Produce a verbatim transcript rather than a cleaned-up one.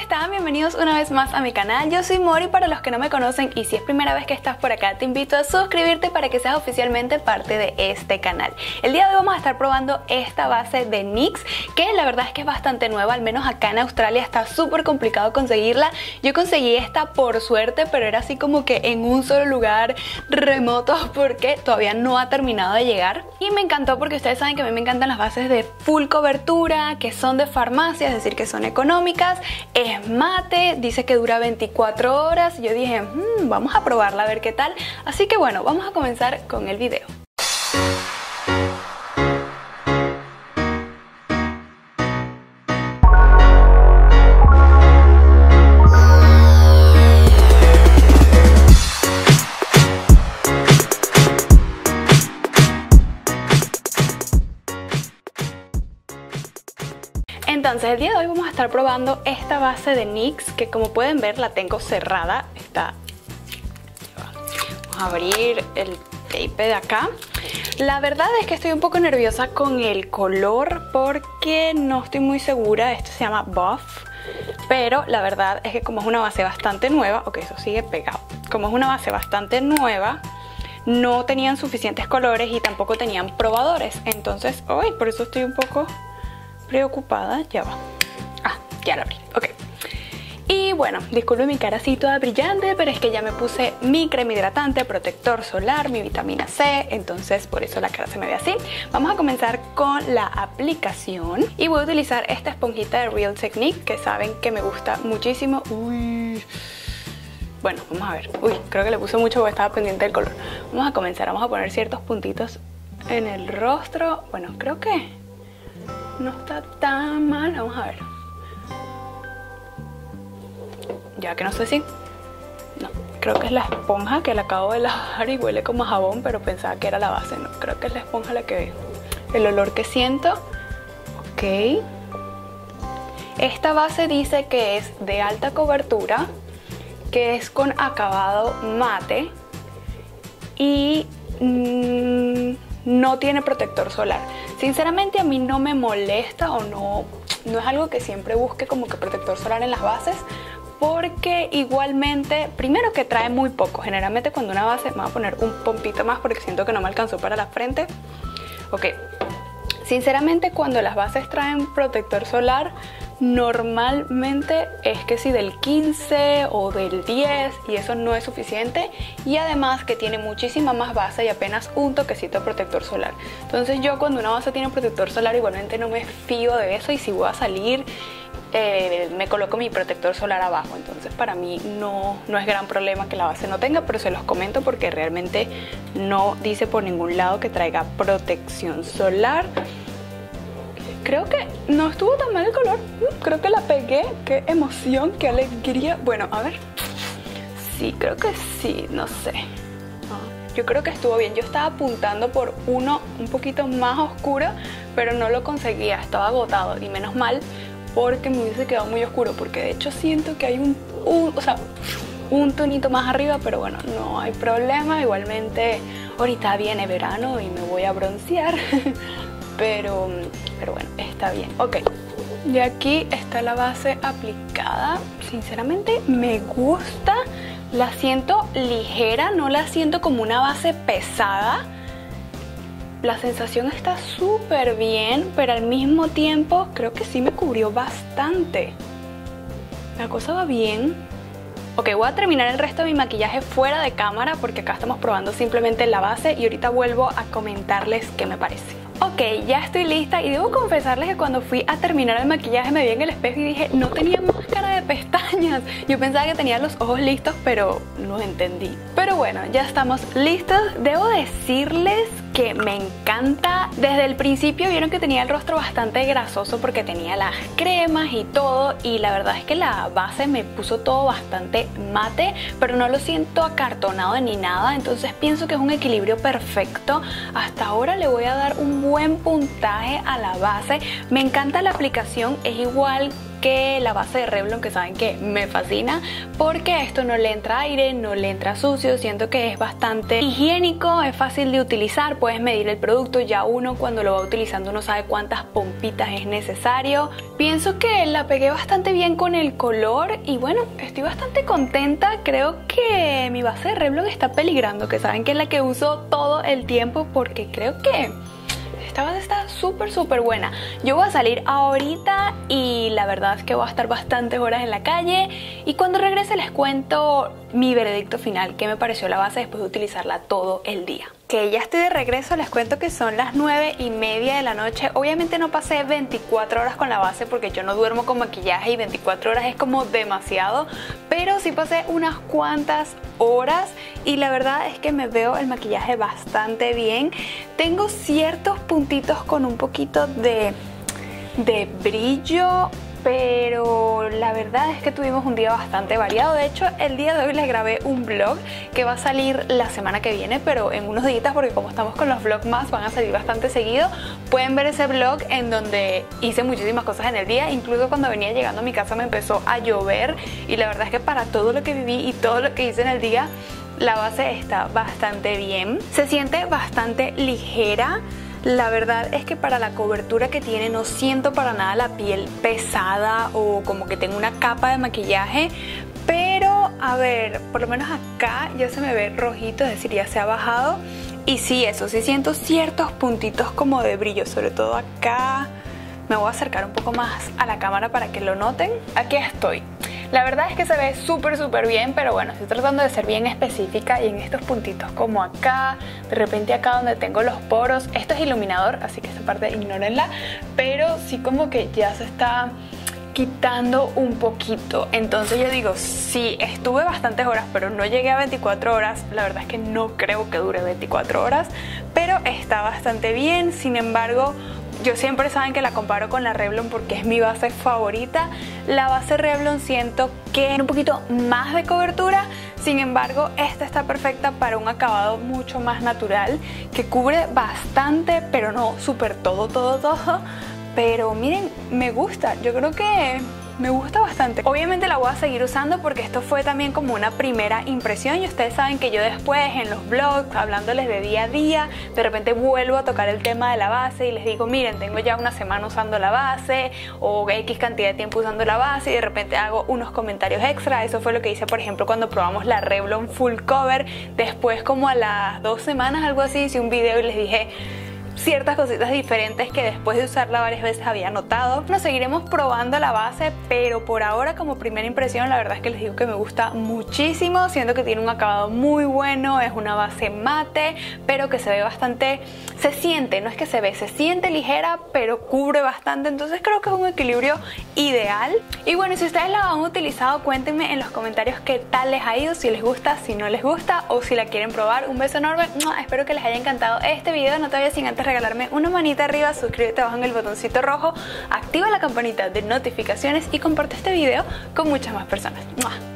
están? Bienvenidos una vez más a mi canal. Yo soy Mori para los que no me conocen, y si es primera vez que estás por acá te invito a suscribirte para que seas oficialmente parte de este canal. El día de hoy vamos a estar probando esta base de NYX, que la verdad es que es bastante nueva, al menos acá en Australia está súper complicado conseguirla. Yo conseguí esta por suerte, pero era así como que en un solo lugar remoto porque todavía no ha terminado de llegar. Y me encantó porque ustedes saben que a mí me encantan las bases de full cobertura, que son de farmacia, es decir, que son económicas. Es mate, dice que dura veinticuatro horas. Yo dije, mmm, vamos a probarla a ver qué tal. Así que bueno, vamos a comenzar con el video. Entonces el día de hoy vamos a estar probando esta base de NYX, que como pueden ver la tengo cerrada. Está... Vamos a abrir el tape de acá. La verdad es que estoy un poco nerviosa con el color porque no estoy muy segura. Esto se llama Buff, pero la verdad es que como es una base bastante nueva, ok, eso sigue pegado. Como es una base bastante nueva, no tenían suficientes colores y tampoco tenían probadores. Entonces, hoy por eso estoy un poco preocupada. Ya va. Ah, ya la abrí. Ok. Y bueno, disculpen mi cara así toda brillante, pero es que ya me puse mi crema hidratante, protector solar, mi vitamina C, entonces por eso la cara se me ve así. Vamos a comenzar con la aplicación y voy a utilizar esta esponjita de Real Technique, que saben que me gusta muchísimo. Uy. Bueno, vamos a ver. Uy, creo que le puse mucho porque estaba pendiente del color. Vamos a comenzar, vamos a poner ciertos puntitos en el rostro. Bueno, creo que no está tan mal, vamos a ver. Ya que no sé si... No, creo que es la esponja que la acabo de lavar y huele como a jabón, pero pensaba que era la base. No, creo que es la esponja la que... El olor que siento. Ok. Esta base dice que es de alta cobertura, que es con acabado mate y... Mmm, no tiene protector solar. Sinceramente a mí no me molesta o no, no es algo que siempre busque como que protector solar en las bases, porque igualmente, primero que trae muy poco. Generalmente cuando una base, me voy a poner un pompito más porque siento que no me alcanzó para la frente. Ok, sinceramente cuando las bases traen protector solar, normalmente es que si del quince o del diez, y eso no es suficiente, y además que tiene muchísima más base y apenas un toquecito de protector solar. Entonces yo cuando una base tiene protector solar igualmente no me fío de eso, y si voy a salir eh, me coloco mi protector solar abajo. Entonces para mí no, no es gran problema que la base no tenga, pero se los comento porque realmente no dice por ningún lado que traiga protección solar. Creo que no estuvo tan mal el color. Creo que la pegué. Qué emoción, qué alegría. Bueno, a ver. Sí, creo que sí, no sé. Yo creo que estuvo bien. Yo estaba apuntando por uno un poquito más oscuro, pero no lo conseguía. Estaba agotado. Y menos mal, porque me hubiese quedado muy oscuro. Porque de hecho siento que hay un, un, o sea, un tonito más arriba, pero bueno, no hay problema. Igualmente, ahorita viene verano y me voy a broncear. Pero, pero bueno, está bien. Ok, y aquí está la base aplicada. Sinceramente me gusta. La siento ligera, no la siento como una base pesada. La sensación está súper bien, pero al mismo tiempo creo que sí me cubrió bastante. La cosa va bien. Ok, voy a terminar el resto de mi maquillaje fuera de cámara porque acá estamos probando simplemente la base y ahorita vuelvo a comentarles qué me parece. Ok, ya estoy lista y debo confesarles que cuando fui a terminar el maquillaje me vi en el espejo y dije, no tenía máscara de pestañas. Yo pensaba que tenía los ojos listos, pero no entendí. Pero bueno, ya estamos listos. Debo decirles que me encanta. Desde el principio vieron que tenía el rostro bastante grasoso porque tenía las cremas y todo, y la verdad es que la base me puso todo bastante mate, pero no lo siento acartonado ni nada, entonces pienso que es un equilibrio perfecto. Hasta ahora le voy a dar un buen puntaje a la base. Me encanta la aplicación, es igual que la base de Revlon, que saben que me fascina, porque esto no le entra aire, no le entra sucio, siento que es bastante higiénico, es fácil de utilizar, puedes medir el producto, ya uno cuando lo va utilizando uno sabe cuántas pompitas es necesario. Pienso que la pegué bastante bien con el color y bueno, estoy bastante contenta. Creo que mi base de Revlon está peligrando, que saben que es la que uso todo el tiempo, porque creo que esta base está súper súper buena. Yo voy a salir ahorita y la verdad es que voy a estar bastantes horas en la calle, y cuando regrese les cuento mi veredicto final, qué me pareció la base después de utilizarla todo el día. Que ya estoy de regreso, les cuento que son las nueve y media de la noche. Obviamente no pasé veinticuatro horas con la base porque yo no duermo con maquillaje y veinticuatro horas es como demasiado, pero sí pasé unas cuantas horas y la verdad es que me veo el maquillaje bastante bien. Tengo ciertos puntitos con un poquito de, de brillo, pero la verdad es que tuvimos un día bastante variado. De hecho, el día de hoy les grabé un vlog que va a salir la semana que viene, pero en unos días, porque como estamos con los vlogs más, van a salir bastante seguido. Pueden ver ese vlog en donde hice muchísimas cosas en el día. Incluso cuando venía llegando a mi casa me empezó a llover y la verdad es que para todo lo que viví y todo lo que hice en el día, la base está bastante bien. Se siente bastante ligera. La verdad es que para la cobertura que tiene no siento para nada la piel pesada o como que tengo una capa de maquillaje, pero a ver, por lo menos acá ya se me ve rojito, es decir, ya se ha bajado. Y sí, eso, sí siento ciertos puntitos como de brillo, sobre todo acá. Me voy a acercar un poco más a la cámara para que lo noten. Aquí estoy. La verdad es que se ve súper súper bien, pero bueno, estoy tratando de ser bien específica y en estos puntitos como acá, de repente acá donde tengo los poros, esto es iluminador, así que esta parte ignórenla, pero sí como que ya se está quitando un poquito. Entonces yo digo, sí, estuve bastantes horas, pero no llegué a veinticuatro horas. La verdad es que no creo que dure veinticuatro horas, pero está bastante bien. Sin embargo, yo siempre saben que la comparo con la Revlon porque es mi base favorita. La base Revlon siento que tiene un poquito más de cobertura, sin embargo esta está perfecta para un acabado mucho más natural, que cubre bastante, pero no súper todo, todo, todo. Pero miren, me gusta, yo creo que me gusta bastante. Obviamente la voy a seguir usando porque esto fue también como una primera impresión y ustedes saben que yo después en los vlogs, hablándoles de día a día, de repente vuelvo a tocar el tema de la base y les digo, miren, tengo ya una semana usando la base o X cantidad de tiempo usando la base, y de repente hago unos comentarios extra. Eso fue lo que hice, por ejemplo, cuando probamos la Revlon Full Cover. Después, como a las dos semanas, algo así, hice un video y les dije ciertas cositas diferentes que después de usarla varias veces había notado. Nos seguiremos probando la base, pero por ahora, como primera impresión, la verdad es que les digo que me gusta muchísimo. Siento que tiene un acabado muy bueno, es una base mate, pero que se ve bastante, se siente, no es que se ve, se siente ligera, pero cubre bastante, entonces creo que es un equilibrio ideal. Y bueno, si ustedes la han utilizado, cuéntenme en los comentarios qué tal les ha ido, si les gusta, si no les gusta o si la quieren probar. Un beso enorme, espero que les haya encantado este video. No te vayas sin antes regalarme una manita arriba, suscríbete abajo en el botoncito rojo, activa la campanita de notificaciones y comparte este video con muchas más personas.